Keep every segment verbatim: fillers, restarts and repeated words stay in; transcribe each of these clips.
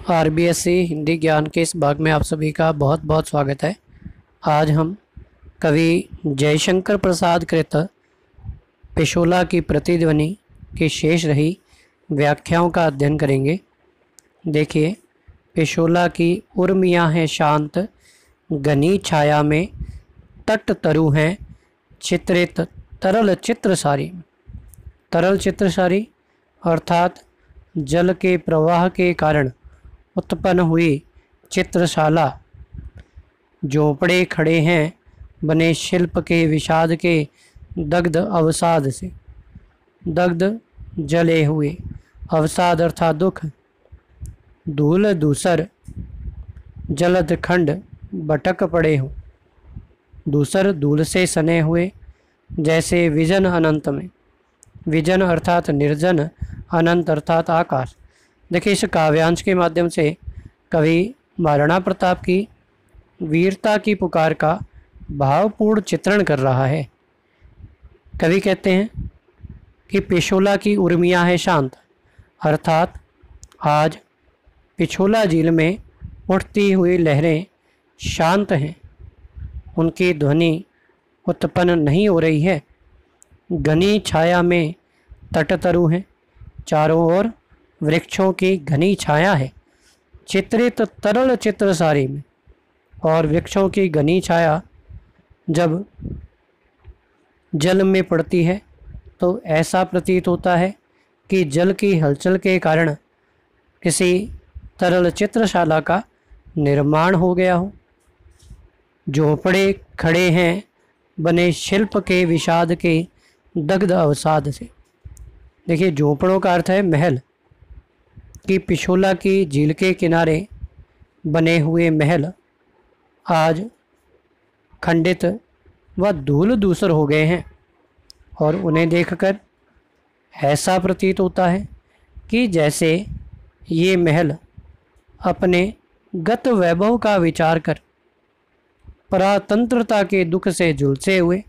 Are B S C Hindi ज्ञान के इस भाग में आप सभी का बहुत बहुत स्वागत है। आज हम कवि जयशंकर प्रसाद कृत पिशोला की प्रतिध्वनि की शेष रही व्याख्याओं का अध्ययन करेंगे। देखिए, पिशोला की उर्मियाँ हैं शांत, घनी छाया में तट तरु हैं चित्रित तरल चित्रसारी। तरल चित्रसारी अर्थात जल के प्रवाह के कारण उत्पन्न हुई चित्रशाला। झोंपड़े खड़े हैं बने शिल्प के विषाद के दग्ध अवसाद से। दग्ध जले हुए, अवसाद अर्थात दुख। धूल दूसर जलद खंड भटक पड़े हों। दूसर धूल से सने हुए, जैसे विजन अनंत में। विजन अर्थात निर्जन, अनंत अर्थात आकाश। देखिए, इस काव्यांश के माध्यम से कवि महाराणा प्रताप की वीरता की पुकार का भावपूर्ण चित्रण कर रहा है। कवि कहते हैं कि पिशोला की उर्मियाँ है शांत, अर्थात आज पिछोला झील में उठती हुई लहरें शांत हैं, उनकी ध्वनि उत्पन्न नहीं हो रही है। घनी छाया में तटतरु हैं, चारों ओर वृक्षों की घनी छाया है। चित्रित तरल चित्रसारी में, और वृक्षों की घनी छाया जब जल में पड़ती है तो ऐसा प्रतीत होता है कि जल की हलचल के कारण किसी तरल चित्रशाला का निर्माण हो गया हो। झोंपड़े खड़े हैं बने शिल्प के विषाद के दग्ध अवसाद से। देखिए, झोंपड़ों का अर्थ है महल। कि पिछोला की झील के किनारे बने हुए महल आज खंडित व धूल धूसर हो गए हैं, और उन्हें देखकर ऐसा प्रतीत होता है कि जैसे ये महल अपने गत वैभव का विचार कर परातंत्रता के दुख से झुलसे हुए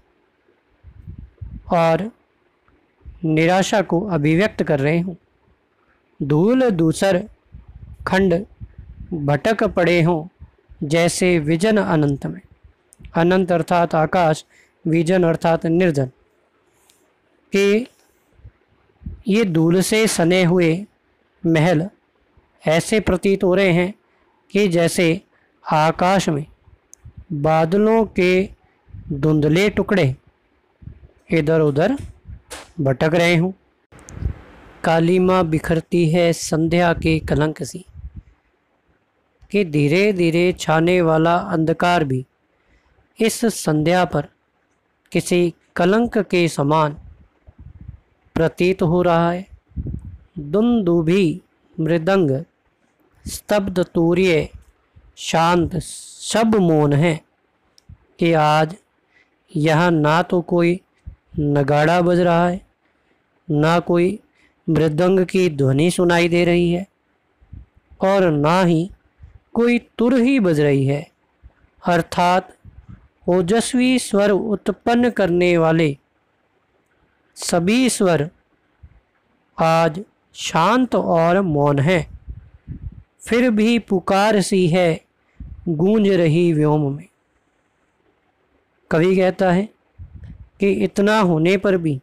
और निराशा को अभिव्यक्त कर रहे हों। धूल दूसर खंड भटक पड़े हों, जैसे विजन अनंत में। अनंत अर्थात आकाश, विजन अर्थात निर्जन। कि ये धूल से सने हुए महल ऐसे प्रतीत हो रहे हैं कि जैसे आकाश में बादलों के धुंधले टुकड़े इधर उधर भटक रहे हों। काली माँ बिखरती है संध्या के कलंक सी। कि धीरे धीरे छाने वाला अंधकार भी इस संध्या पर किसी कलंक के समान प्रतीत हो रहा है। दुंदुभी मृदंग स्तब्ध तूर्य शांत सब मौन है। कि आज यहाँ ना तो कोई नगाड़ा बज रहा है, ना कोई मृदंग की ध्वनि सुनाई दे रही है, और ना ही कोई तुर ही बज रही है। अर्थात ओजस्वी स्वर उत्पन्न करने वाले सभी स्वर आज शांत और मौन हैं। फिर भी पुकार सी है गूंज रही व्योम में। कवि कहता है कि इतना होने पर भी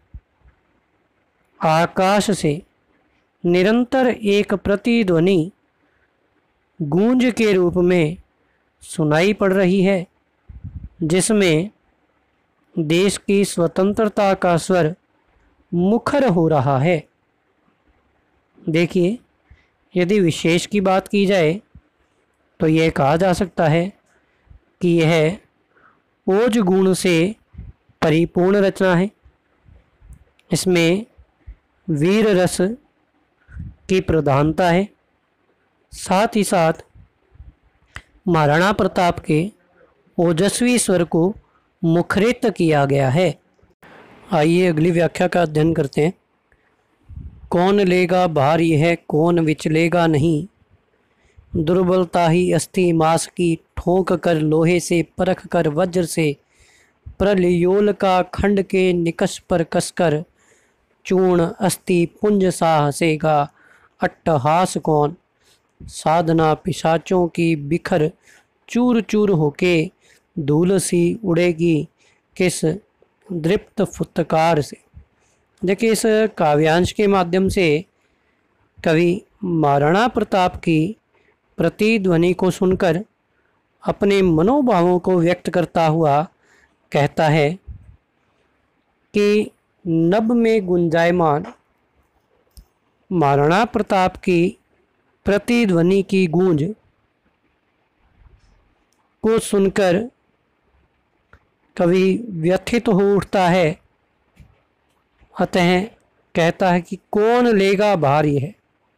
आकाश से निरंतर एक प्रतिध्वनि गूंज के रूप में सुनाई पड़ रही है, जिसमें देश की स्वतंत्रता का स्वर मुखर हो रहा है। देखिए, यदि विशेष की बात की जाए तो यह कहा जा सकता है कि यह ओज गुण से परिपूर्ण रचना है। इसमें वीर रस की प्रधानता है, साथ ही साथ महाराणा प्रताप के ओजस्वी स्वर को मुखरित किया गया है। आइए अगली व्याख्या का अध्ययन करते हैं। कौन लेगा भार यह कौन विचलेगा नहीं, दुर्बलता ही अस्थि मास की ठोंक कर लोहे से परख कर वज्र से प्रलयोल का खंड के निकष पर कसकर चूर्ण अस्थि पुंज सा हसेगा अट्टहास कौन। साधना पिशाचों की बिखर चूर चूर होके धूल सी उड़ेगी किस दृप्त फुत्कार से। देखिए, इस काव्यांश के माध्यम से कवि महाराणा प्रताप की प्रतिध्वनि को सुनकर अपने मनोभावों को व्यक्त करता हुआ कहता है कि नभ में गुंजायमान महाराणा प्रताप की प्रतिध्वनि की गूंज को सुनकर कवि व्यथित हो उठता है। अतः कहता है कि कौन लेगा भार यह,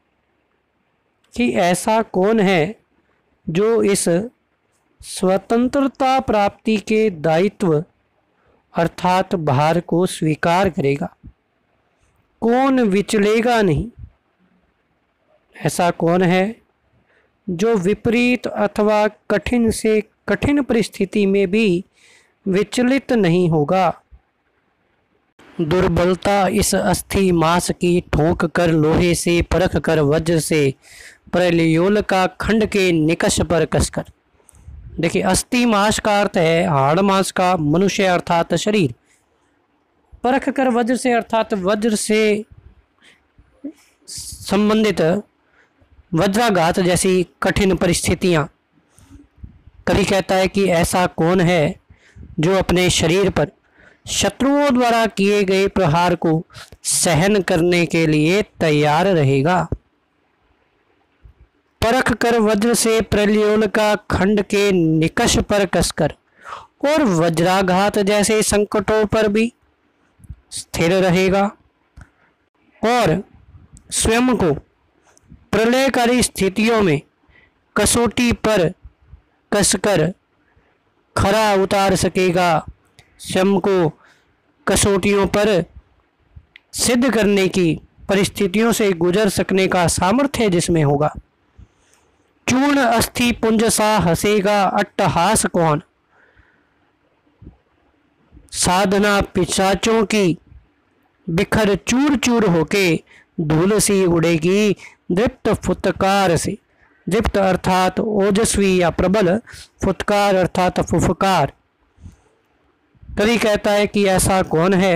कि ऐसा कौन है जो इस स्वतंत्रता प्राप्ति के दायित्व अर्थात भार को स्वीकार करेगा। कौन विचलेगा नहीं, ऐसा कौन है जो विपरीत अथवा कठिन से कठिन परिस्थिति में भी विचलित नहीं होगा। दुर्बलता इस अस्थि मांस की ठोक कर लोहे से परख कर वज्र से प्रलयोल का खंड के निकष पर कसकर। देखिए, अस्थि मांस का अर्थ है हाड़ मांस का, मनुष्य अर्थात शरीर। परख कर वज्र से अर्थात वज्र से संबंधित वज्राघात जैसी कठिन परिस्थितियां। कवि कहता है कि ऐसा कौन है जो अपने शरीर पर शत्रुओं द्वारा किए गए प्रहार को सहन करने के लिए तैयार रहेगा। परख कर वज्र से प्रलयोल का खंड के निकष पर कसकर और वज्राघात जैसे संकटों पर भी स्थिर रहेगा और स्वयं को प्रलयकारी स्थितियों में कसौटी पर कसकर खरा उतार सकेगा। स्वयं को कसौटियों पर सिद्ध करने की परिस्थितियों से गुजर सकने का सामर्थ्य जिसमें होगा। चूर्ण अस्थि पुंज सा हंसेगा अट्टहास कौन, साधना पिशाचों की बिखर चूर चूर होके धूल सी उड़ेगी दृप्त फुत्कार से। दृप्त अर्थात ओजस्वी या प्रबल, फुत्कार अर्थात फुफकार। कवि कहता है कि ऐसा कौन है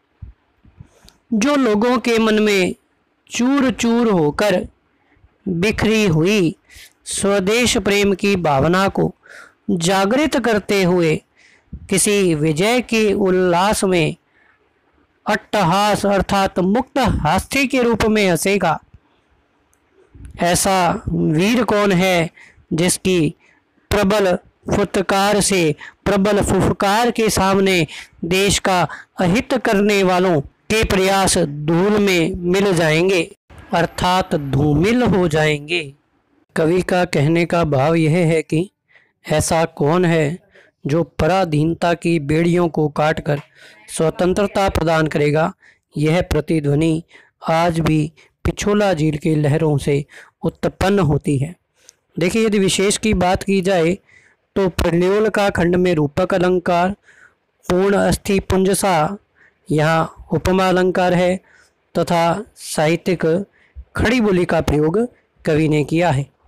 जो लोगों के मन में चूर चूर होकर बिखरी हुई स्वदेश प्रेम की भावना को जागृत करते हुए किसी विजय के उल्लास में अट्टहास अर्थात मुक्त हास्य के रूप में हंसेगा। ऐसा वीर कौन है जिसकी प्रबल फुत्कार से, प्रबल फुफकार के सामने देश का अहित करने वालों के प्रयास धूल में मिल जाएंगे अर्थात धूमिल हो जाएंगे। कवि का कहने का भाव यह है कि ऐसा कौन है जो पराधीनता की बेड़ियों को काटकर स्वतंत्रता प्रदान करेगा। यह प्रतिध्वनि आज भी पिछोला झील की लहरों से उत्पन्न होती है। देखिए, यदि विशेष की बात की जाए तो प्रलयोल का खंड में रूपक अलंकार, पूर्ण अस्थि पुंजसा यहाँ उपमा अलंकार है तथा साहित्यिक खड़ी बोली का प्रयोग कवि ने किया है।